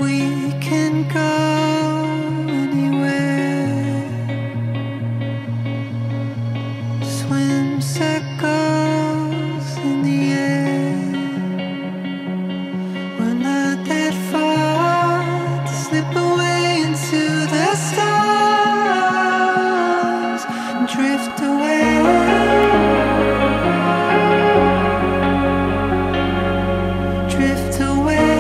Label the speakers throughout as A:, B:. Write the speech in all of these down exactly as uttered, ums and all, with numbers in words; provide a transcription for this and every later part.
A: We can go anywhere, swim circles in the air. We're not that far to slip away into the stars and drift away. Drift away.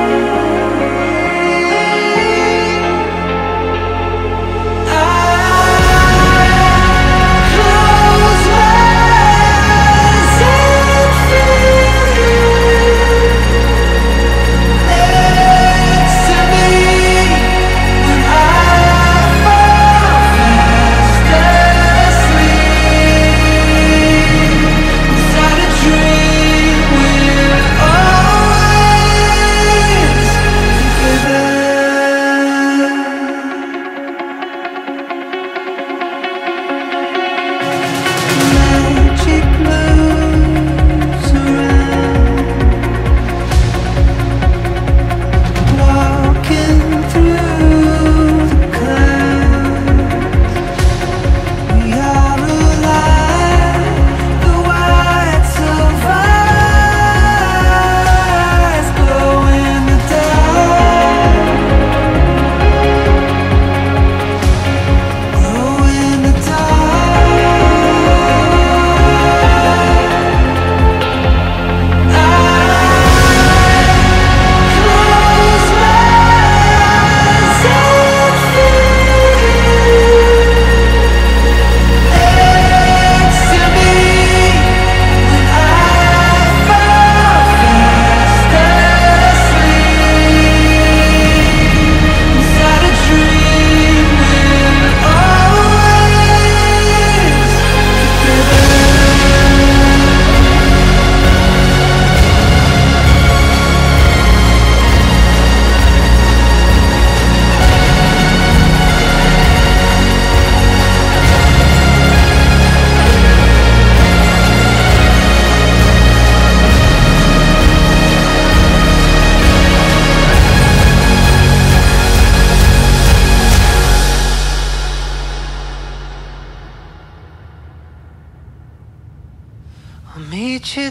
A: I'll meet you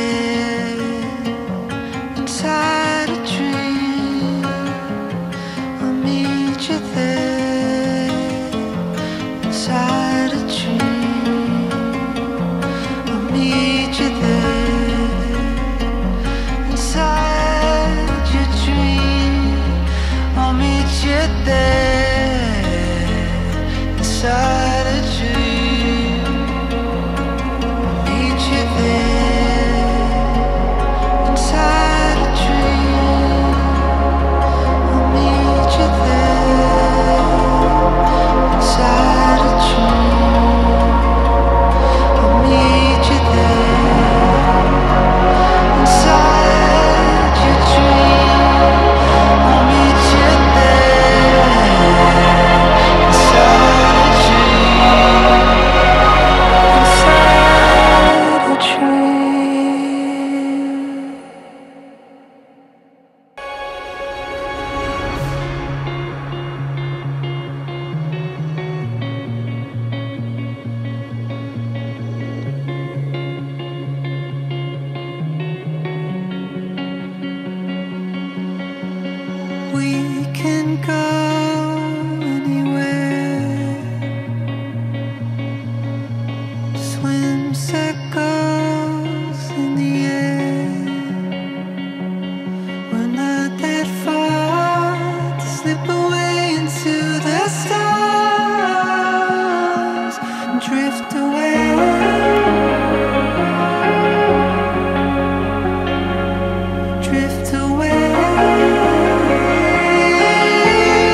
A: there inside a dream. I'll meet you there inside a dream. I'll meet you there inside your dream. I'll meet you there inside a dream. We can go anywhere, swim circles in the air. We're not that far to slip away into the stars and drift away. Drift away.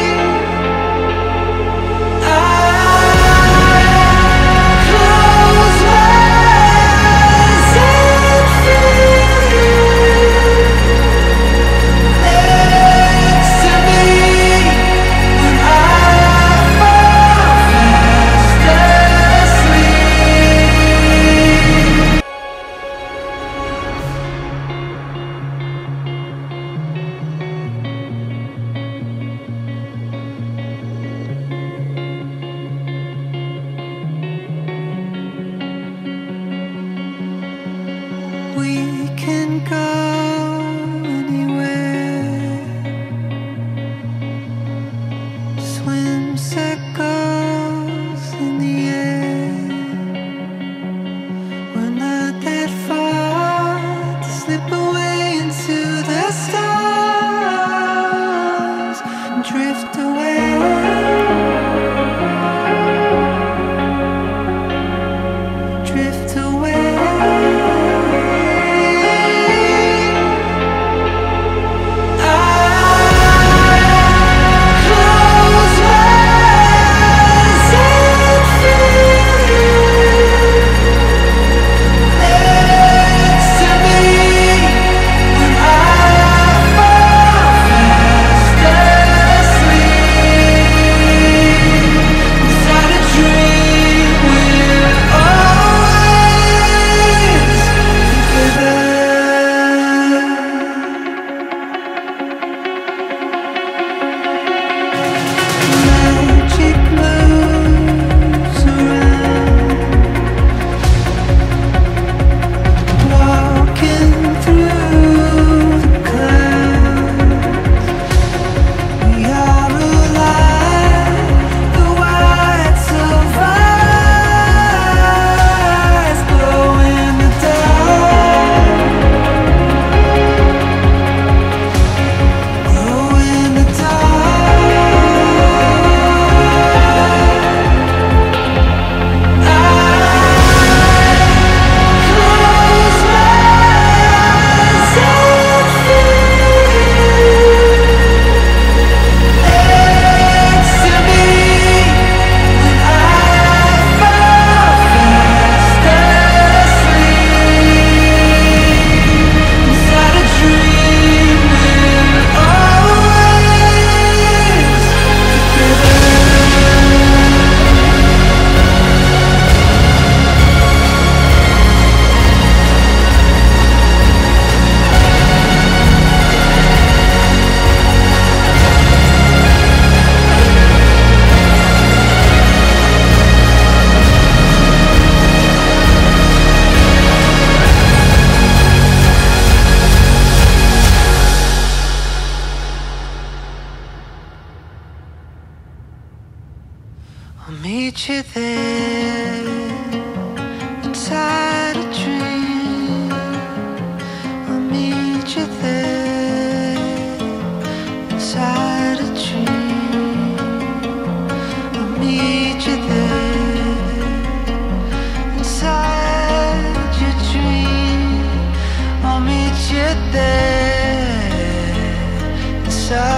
A: I'll meet you there inside a dream. I'll meet you there inside a dream. I'll meet you there inside your dream. I'll meet you there inside